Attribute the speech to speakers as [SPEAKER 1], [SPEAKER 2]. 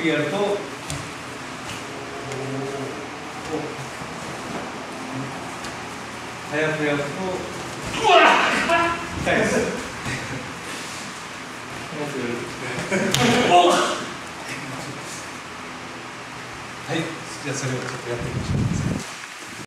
[SPEAKER 1] りやると、早くやると、痛いです。はい、じゃあそれをちょっとやってみましょう。